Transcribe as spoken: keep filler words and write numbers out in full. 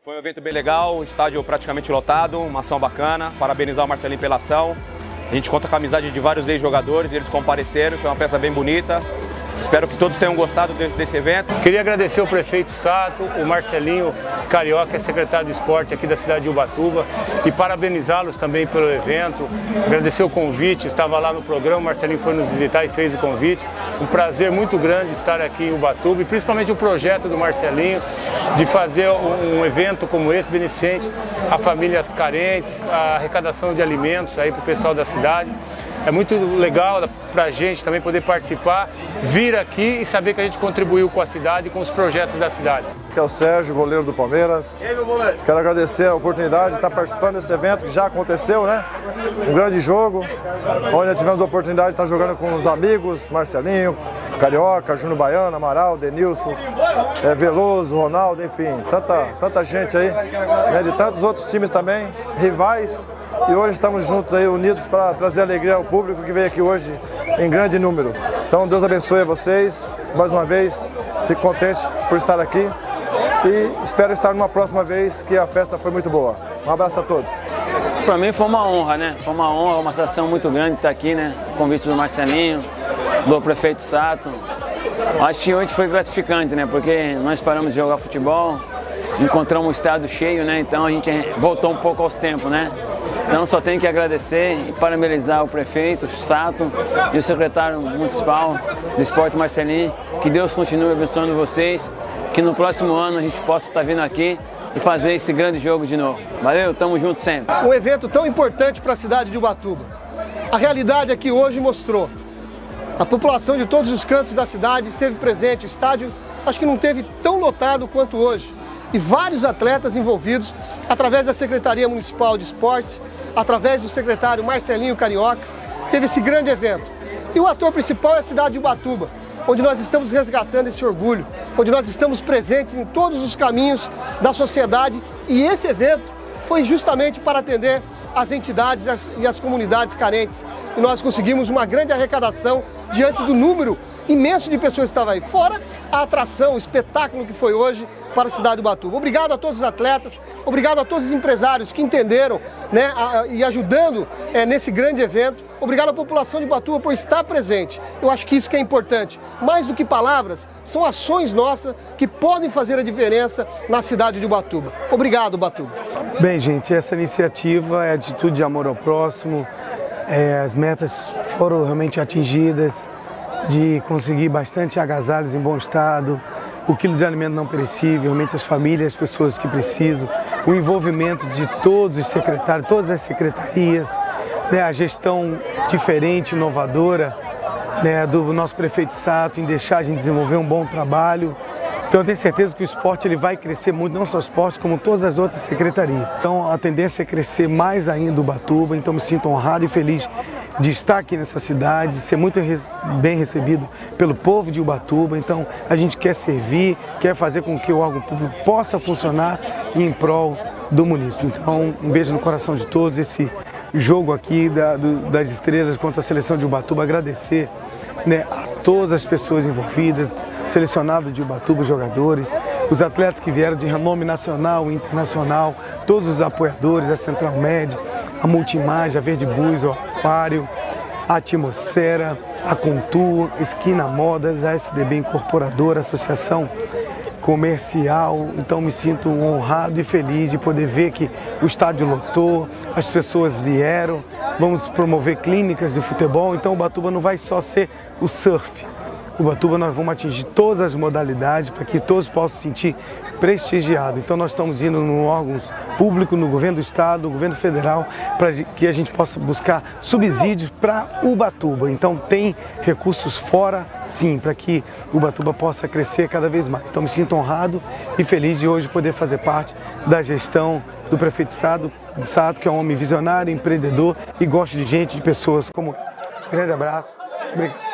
Foi um evento bem legal, estádio praticamente lotado, uma ação bacana. Parabenizar o Marcelinho pela ação. A gente conta com a amizade de vários ex-jogadores, eles compareceram, foi uma festa bem bonita. Espero que todos tenham gostado desse evento. Queria agradecer o prefeito Sato, o Marcelinho Carioca, secretário de esporte aqui da cidade de Ubatuba, e parabenizá-los também pelo evento. Agradecer o convite, estava lá no programa, o Marcelinho foi nos visitar e fez o convite. Um prazer muito grande estar aqui em Ubatuba e principalmente o projeto do Marcelinho de fazer um evento como esse, beneficente a famílias carentes, a arrecadação de alimentos aí para o pessoal da cidade. É muito legal para a gente também poder participar, vir aqui e saber que a gente contribuiu com a cidade e com os projetos da cidade. Aqui é o Sérgio, goleiro do Palmeiras. E aí, meu goleiro? Quero agradecer a oportunidade de estar participando desse evento que já aconteceu, né? Um grande jogo, onde tivemos a oportunidade de estar jogando com os amigos, Marcelinho, Carioca, Júnior Baiano, Amaral, Denilson, é, Veloso, Ronaldo, enfim, tanta, tanta gente aí, né, de tantos outros times também, rivais. E hoje estamos juntos aí, unidos para trazer alegria ao público que veio aqui hoje em grande número. Então Deus abençoe a vocês, mais uma vez, fico contente por estar aqui e espero estar numa próxima vez, que a festa foi muito boa. Um abraço a todos. Para mim foi uma honra, né? Foi uma honra, uma satisfação muito grande estar aqui, né? O convite do Marcelinho, do prefeito Sato. Acho que hoje foi gratificante, né? Porque nós paramos de jogar futebol, encontramos um estádio cheio, né? Então a gente voltou um pouco aos tempos, né? Então só tenho que agradecer e parabenizar o prefeito, o Sato e o secretário municipal de esporte, Marcelinho. Que Deus continue abençoando vocês, que no próximo ano a gente possa estar vindo aqui e fazer esse grande jogo de novo. Valeu, tamo junto sempre. Um evento tão importante para a cidade de Ubatuba. A realidade aqui hoje mostrou. A população de todos os cantos da cidade esteve presente, o estádio acho que não teve tão lotado quanto hoje. E vários atletas envolvidos, através da Secretaria Municipal de Esportes, através do secretário Marcelinho Carioca, teve esse grande evento. E o ator principal é a cidade de Ubatuba, onde nós estamos resgatando esse orgulho, onde nós estamos presentes em todos os caminhos da sociedade, e esse evento foi justamente para atender as entidades e as comunidades carentes. E nós conseguimos uma grande arrecadação diante do número imenso de pessoas que estavam aí. Fora a atração, o espetáculo que foi hoje para a cidade de Ubatuba. Obrigado a todos os atletas, obrigado a todos os empresários que entenderam, né, a, a, e ajudando é, nesse grande evento. Obrigado à população de Ubatuba por estar presente. Eu acho que isso que é importante. Mais do que palavras, são ações nossas que podem fazer a diferença na cidade de Ubatuba. Obrigado, Ubatuba. Bem, gente, essa iniciativa é atitude de amor ao próximo. É, as metas foram realmente atingidas, de conseguir bastante agasalhos em bom estado, o quilo de alimento não perecível, realmente as famílias, as pessoas que precisam, o envolvimento de todos os secretários, todas as secretarias, né, a gestão diferente, inovadora, né, do nosso prefeito Sato em deixar a gente desenvolver um bom trabalho. Então eu tenho certeza que o esporte ele vai crescer muito, não só o esporte, como todas as outras secretarias. Então a tendência é crescer mais ainda o Ubatuba, então me sinto honrado e feliz de estar aqui nessa cidade, ser muito bem recebido pelo povo de Ubatuba. Então a gente quer servir, quer fazer com que o órgão público possa funcionar em prol do município. Então um beijo no coração de todos, esse jogo aqui da, do, das estrelas contra a seleção de Ubatuba, agradecer, né, a todas as pessoas envolvidas, selecionado de Ubatuba, os jogadores, os atletas que vieram de renome nacional e internacional, todos os apoiadores, a Central Med, a Multimagem, a Verde Bus, o Aquário, a Atmosfera, a Contur, Esquina Modas, a S D B Incorporadora, a Associação Comercial. Então me sinto honrado e feliz de poder ver que o estádio lotou, as pessoas vieram, vamos promover clínicas de futebol, então o Ubatuba não vai só ser o surf. Ubatuba nós vamos atingir todas as modalidades para que todos possam se sentir prestigiados. Então nós estamos indo no órgãos públicos, no governo do estado, no governo federal, para que a gente possa buscar subsídios para Ubatuba. Então tem recursos fora, sim, para que Ubatuba possa crescer cada vez mais. Então me sinto honrado e feliz de hoje poder fazer parte da gestão do prefeito Sato, Sato, que é um homem visionário, empreendedor e gosta de gente, de pessoas como... Grande abraço. Obrigado.